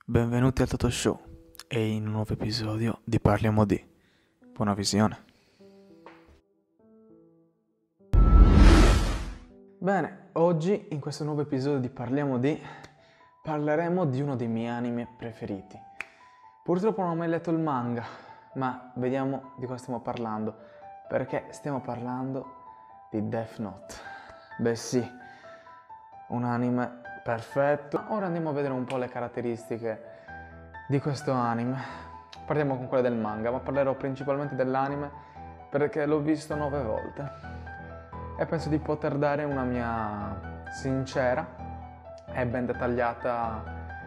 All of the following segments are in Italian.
Benvenuti al Toto Show e in un nuovo episodio di Parliamo di. Buona visione. Bene, oggi in questo nuovo episodio di Parliamo di parleremo di uno dei miei anime preferiti. Purtroppo non ho mai letto il manga, ma vediamo di cosa stiamo parlando, perché stiamo parlando di Death Note. Beh sì, un anime perfetto. Ora andiamo a vedere un po' le caratteristiche di questo anime. Partiamo con quelle del manga, ma parlerò principalmente dell'anime perché l'ho visto 9 volte e penso di poter dare una mia sincera e ben dettagliata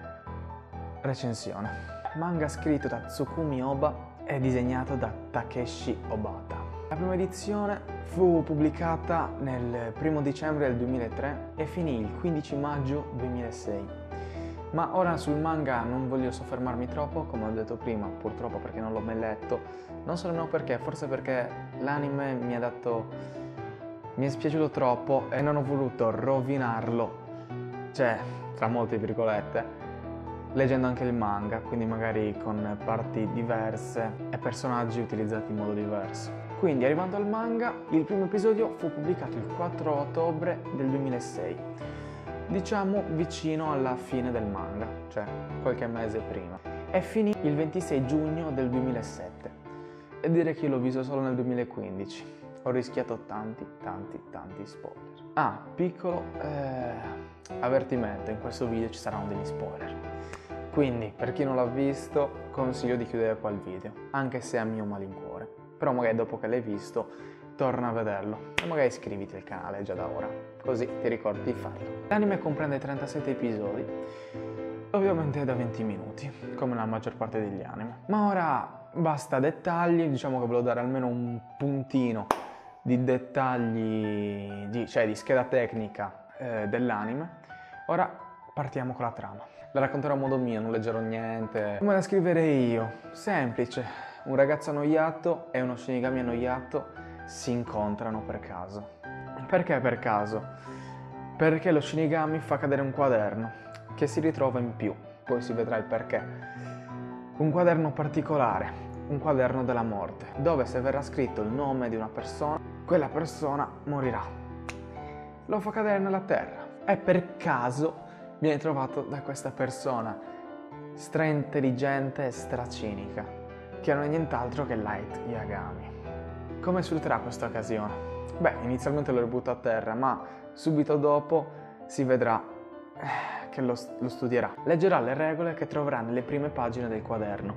recensione. Manga scritto da Tsukumi Oba e disegnato da Takeshi Obata. La prima edizione fu pubblicata nel 1 dicembre del 2003 e finì il 15 maggio 2006. Ma ora sul manga non voglio soffermarmi troppo, come ho detto prima, purtroppo perché non l'ho mai letto. Non so nemmeno perché, forse perché l'anime mi è spiaciuto troppo e non ho voluto rovinarlo, cioè, tra molte virgolette, leggendo anche il manga, quindi magari con parti diverse e personaggi utilizzati in modo diverso. Quindi, arrivando al manga, il primo episodio fu pubblicato il 4 ottobre del 2006, diciamo vicino alla fine del manga, cioè qualche mese prima, e finì il 26 giugno del 2007. E direi che l'ho visto solo nel 2015. Ho rischiato tanti spoiler. Ah, piccolo avvertimento, in questo video ci saranno degli spoiler. Quindi, per chi non l'ha visto, consiglio di chiudere qua il video, anche se è a mio malincuore. Però magari dopo che l'hai visto, torna a vederlo e magari iscriviti al canale già da ora, così ti ricordi di farlo. L'anime comprende 37 episodi, ovviamente da 20 minuti, come la maggior parte degli anime. Ma ora basta dettagli, diciamo che volevo dare almeno un puntino di dettagli, di scheda tecnica dell'anime. Ora partiamo con la trama. La racconterò a modo mio, non leggerò niente. Come la scriverei io? Semplice. Un ragazzo annoiato e uno Shinigami annoiato si incontrano per caso. Perché per caso? Perché lo Shinigami fa cadere un quaderno che si ritrova in più, poi si vedrà il perché. Un quaderno particolare, un quaderno della morte, dove se verrà scritto il nome di una persona, quella persona morirà. Lo fa cadere nella terra e per caso viene trovato da questa persona stra-intelligente e stra-cinica, che non è nient'altro che Light Yagami. Come sfrutterà questa occasione? Beh, inizialmente lo butta a terra, ma subito dopo si vedrà che lo studierà. Leggerà le regole che troverà nelle prime pagine del quaderno.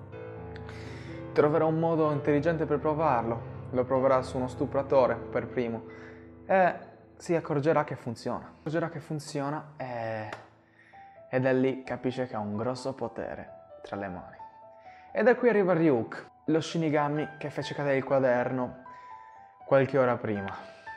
Troverà un modo intelligente per provarlo, lo proverà su uno stupratore per primo e si accorgerà che funziona. E da lì capisce che ha un grosso potere tra le mani. E da qui arriva Ryuk, lo Shinigami che fece cadere il quaderno qualche ora prima.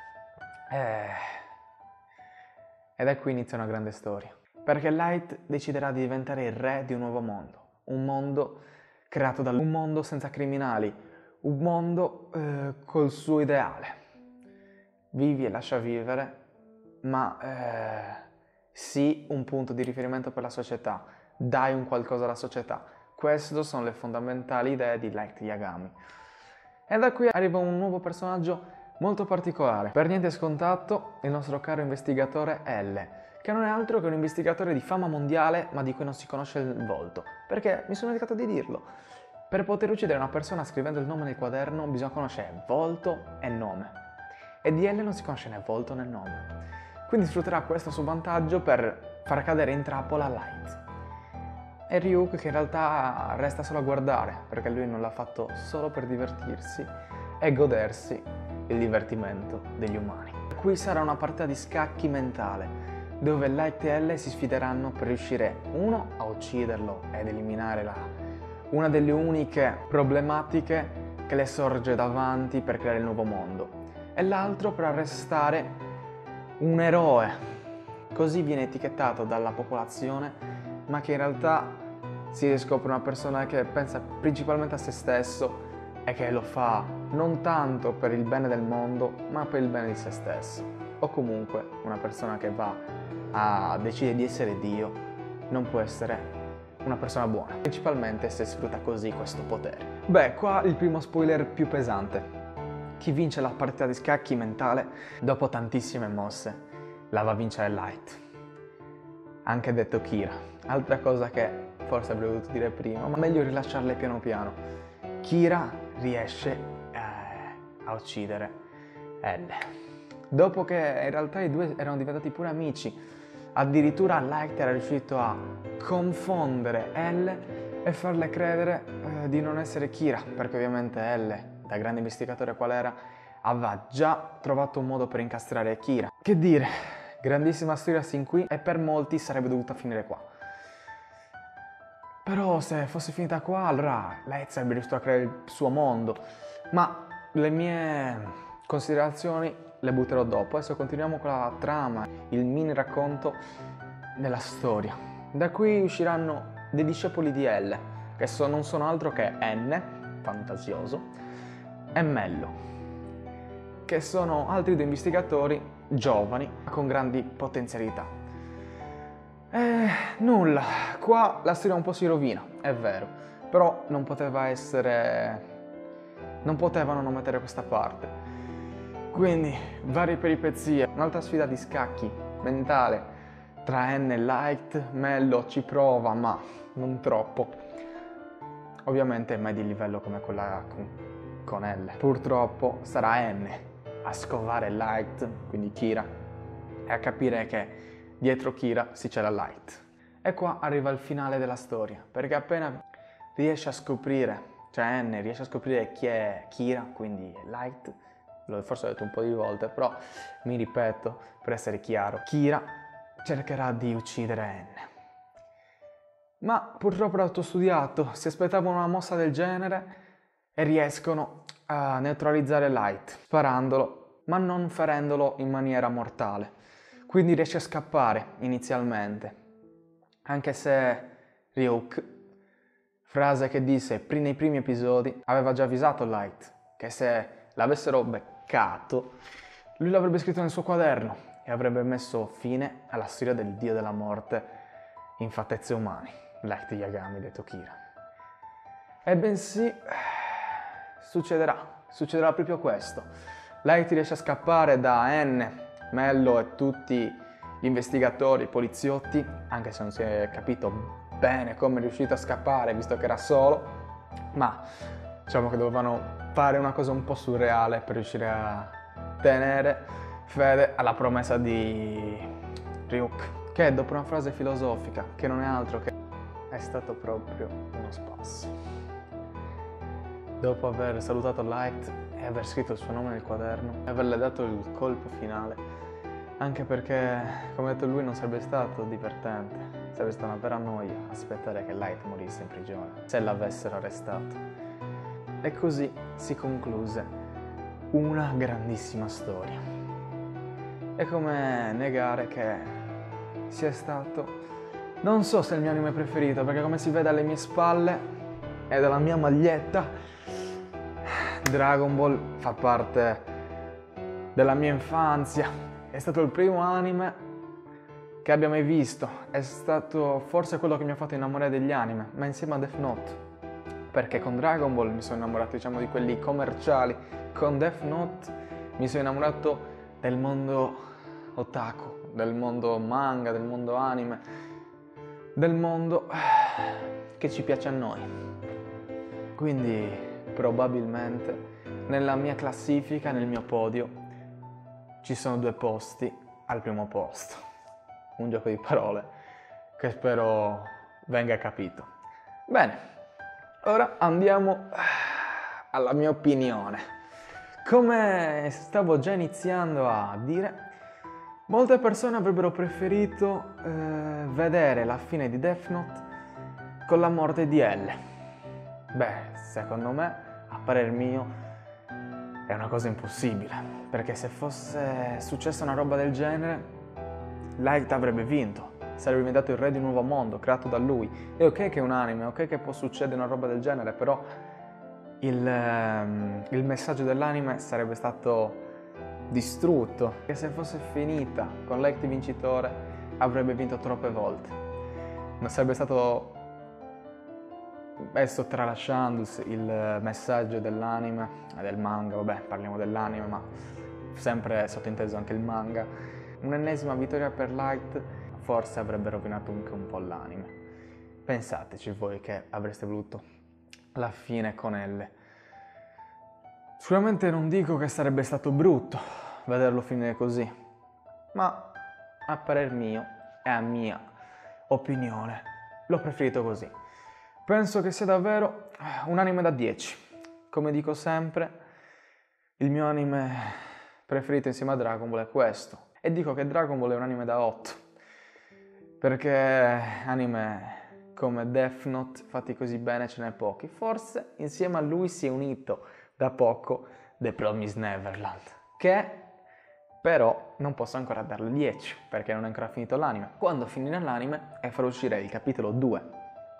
E da qui inizia una grande storia. Perché Light deciderà di diventare il re di un nuovo mondo. Un mondo creato un mondo senza criminali. Un mondo col suo ideale. Vivi e lascia vivere, ma sii un punto di riferimento per la società. Dai un qualcosa alla società. Queste sono le fondamentali idee di Light Yagami. E da qui arriva un nuovo personaggio molto particolare. Per niente scontato, il nostro caro investigatore L, che non è altro che un investigatore di fama mondiale, ma di cui non si conosce il volto. Perché mi sono dimenticato di dirlo. Per poter uccidere una persona scrivendo il nome nel quaderno bisogna conoscere volto e nome. E di L non si conosce né volto né nome. Quindi sfrutterà questo suo vantaggio per far cadere in trappola Light. E Ryuk che in realtà resta solo a guardare, perché lui non l'ha fatto solo per divertirsi e godersi il divertimento degli umani. Qui sarà una partita di scacchi mentale, dove Light e L si sfideranno per riuscire, uno, a ucciderlo ed eliminare una delle uniche problematiche che le sorge davanti per creare il nuovo mondo, e l'altro per arrestare un eroe. Così viene etichettato dalla popolazione, ma che in realtà si riscopre una persona che pensa principalmente a se stesso e che lo fa non tanto per il bene del mondo, ma per il bene di se stesso. O comunque una persona che va a decidere di essere Dio non può essere una persona buona, principalmente se sfrutta così questo potere. Beh, qua il primo spoiler più pesante. Chi vince la partita di scacchi mentale, dopo tantissime mosse, la va a vincere Light, anche detto Kira. Altra cosa che forse avrei voluto dire prima, ma meglio rilasciarle piano piano. Kira riesce a uccidere L. Dopo che in realtà i due erano diventati pure amici, addirittura Light era riuscito a confondere L e farle credere di non essere Kira, perché ovviamente L, da grande investigatore qual era, aveva già trovato un modo per incastrare Kira. Che dire, grandissima storia sin qui e per molti sarebbe dovuta finire qua. Però se fosse finita qua, allora Light sarebbe riuscito a creare il suo mondo. Ma le mie considerazioni le butterò dopo. Adesso continuiamo con la trama, il mini racconto della storia. Da qui usciranno dei discepoli di L, che non sono altro che N, fantasioso, e Mello, che sono altri due investigatori giovani con grandi potenzialità. Nulla, qua la storia un po' si rovina, è vero, però non potevano non mettere questa parte. Quindi, varie peripezie, un'altra sfida di scacchi mentale tra N e Light. Mello ci prova, ma non troppo. Ovviamente mai di livello come quella con L. Purtroppo sarà N a scovare Light, quindi Kira, e a capire che dietro Kira si c'era Light. E qua arriva il finale della storia, perché appena riesce a scoprire, cioè N riesce a scoprire chi è Kira, quindi Light, forse l'ho detto un po' di volte, però mi ripeto per essere chiaro, Kira cercherà di uccidere N. Ma purtroppo era tutto studiato, si aspettavano una mossa del genere e riescono a neutralizzare Light, sparandolo, ma non ferendolo in maniera mortale. Quindi riesce a scappare inizialmente, anche se Ryuk, frase che disse nei primi episodi, aveva già avvisato Light che se l'avessero beccato, lui l'avrebbe scritto nel suo quaderno e avrebbe messo fine alla storia del dio della morte in fattezze umane, Light Yagami detto Kira. Ebbene sì, succederà proprio questo. Light riesce a scappare da N, Mello e tutti gli investigatori, i poliziotti, anche se non si è capito bene come è riuscito a scappare visto che era solo, ma diciamo che dovevano fare una cosa un po' surreale per riuscire a tenere fede alla promessa di Ryuk, che dopo una frase filosofica, che non è altro che è stato proprio uno spasso. Dopo aver salutato Light e aver scritto il suo nome nel quaderno e averle dato il colpo finale, anche perché, come ha detto lui, non sarebbe stato divertente, sarebbe stata una vera noia aspettare che Light morisse in prigione se l'avessero arrestato. E così si concluse una grandissima storia. È come negare che sia stato, non so se è il mio anime preferito, perché come si vede alle mie spalle e dalla mia maglietta, Dragon Ball fa parte della mia infanzia. È stato il primo anime che abbia mai visto, è stato forse quello che mi ha fatto innamorare degli anime, ma insieme a Death Note, perché con Dragon Ball mi sono innamorato, diciamo, di quelli commerciali, con Death Note mi sono innamorato del mondo otaku, del mondo manga, del mondo anime, del mondo che ci piace a noi. Quindi probabilmente nella mia classifica, nel mio podio, ci sono due posti al primo posto. Un gioco di parole che spero venga capito. Bene, ora andiamo alla mia opinione. Come stavo già iniziando a dire, molte persone avrebbero preferito vedere la fine di Death Note con la morte di L. Beh, secondo me, a parer mio, è una cosa impossibile, perché se fosse successa una roba del genere, Light avrebbe vinto, sarebbe diventato il re di un nuovo mondo creato da lui. È ok che è un anime, ok che può succedere una roba del genere, però il messaggio dell'anime sarebbe stato distrutto. E se fosse finita con Light vincitore, avrebbe vinto troppe volte. Non sarebbe stato sto tralasciando il messaggio dell'anime e del manga, vabbè, parliamo dell'anime, ma sempre sottinteso anche il manga. Un'ennesima vittoria per Light forse avrebbe rovinato anche un po' l'anime. Pensateci voi che avreste voluto la fine con Elle. Sicuramente non dico che sarebbe stato brutto vederlo finire così, ma a parer mio e a mia opinione l'ho preferito così. Penso che sia davvero un anime da 10. Come dico sempre, il mio anime preferito insieme a Dragon Ball è questo. E dico che Dragon Ball è un anime da 8. Perché anime come Death Note fatti così bene ce n'è pochi. Forse insieme a lui si è unito da poco The Promised Neverland, che però non posso ancora darle 10 perché non è ancora finito l'anime. Quando finirà l'anime e farò uscire il capitolo 2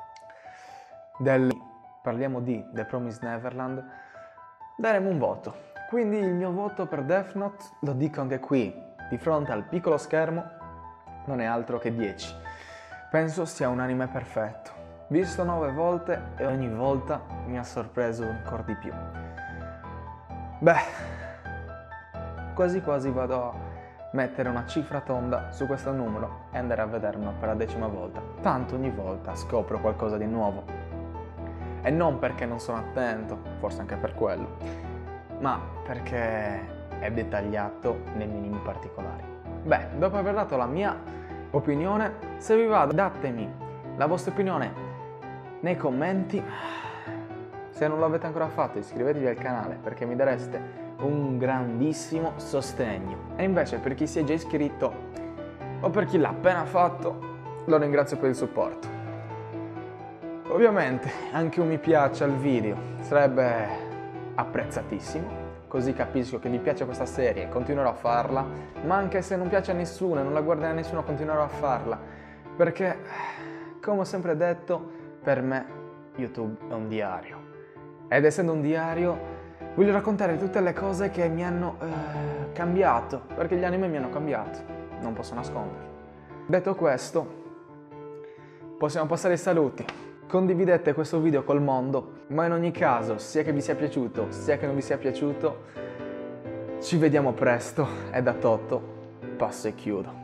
parliamo di The Promised Neverland, daremo un voto. Quindi il mio voto per Death Note, lo dico anche qui di fronte al piccolo schermo, non è altro che 10. Penso sia un anime perfetto, visto 9 volte e ogni volta mi ha sorpreso ancora di più. Beh, quasi quasi vado a mettere una cifra tonda su questo numero e andare a vederlo per la 10ª volta. Tanto ogni volta scopro qualcosa di nuovo. E non perché non sono attento, forse anche per quello, ma perché è dettagliato nei minimi particolari. Beh, dopo aver dato la mia opinione, se vi va datemi la vostra opinione nei commenti. Se non l'avete ancora fatto, iscrivetevi al canale perché mi dareste un grandissimo sostegno. E invece per chi si è già iscritto o per chi l'ha appena fatto, lo ringrazio per il supporto. Ovviamente anche un mi piace al video sarebbe apprezzatissimo, così capisco che vi piace questa serie e continuerò a farla, ma anche se non piace a nessuno e non la guarderà nessuno continuerò a farla, perché come ho sempre detto, per me YouTube è un diario. Ed essendo un diario voglio raccontare tutte le cose che mi hanno cambiato, perché gli anime mi hanno cambiato, non posso nasconderlo. Detto questo, possiamo passare ai saluti. Condividete questo video col mondo, ma in ogni caso, sia che vi sia piaciuto, sia che non vi sia piaciuto, ci vediamo presto e da Totto passo e chiudo.